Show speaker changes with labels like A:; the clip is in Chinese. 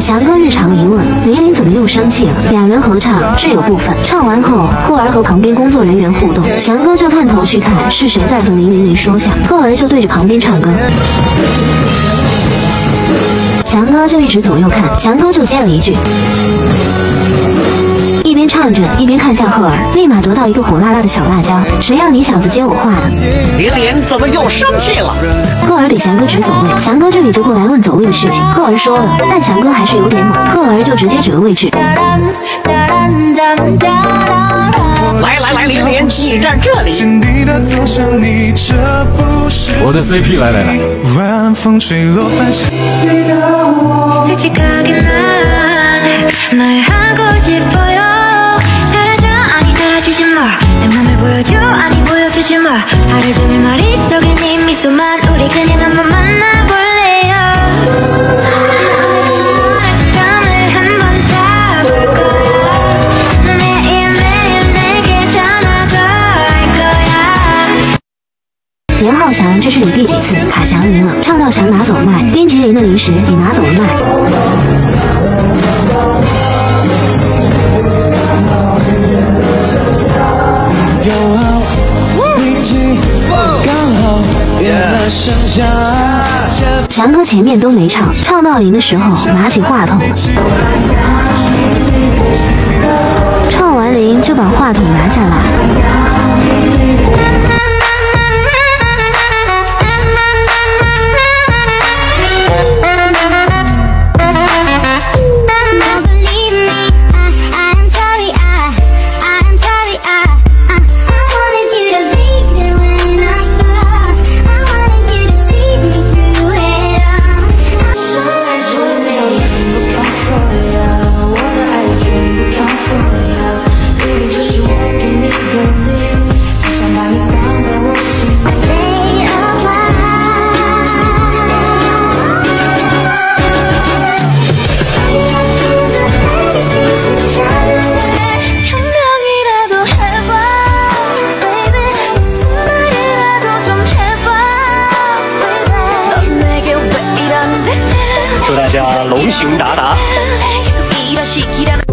A: 翔哥日常疑问：林林怎么又生气了？两人合唱志有部分，唱完后，赫儿和旁边工作人员互动，翔哥就探头去看是谁在和林说笑，赫儿就对着旁边唱歌。翔哥就一直左右看，翔哥就接了一句，一边唱着一边看向赫儿，立马得到一个火辣辣的小辣椒。谁让你小子接我话的？
B: 林林怎么又生气了？
A: 赫儿给翔哥指走位，翔哥这里就过来问走位的事情。赫儿说了，但翔哥还是有点猛，赫儿就直接指了位置。
B: 来，林林，你站这里。
C: 我的 CP 来。
A: 连浩翔，这是你第几次卡翔赢了？唱到翔拿走麦，冰淇淋的零食你拿走了麦。翔哥前面都没唱，唱到零的时候拿起话筒了，唱完零就把话筒拿下来。
C: 祝大家龙行达达。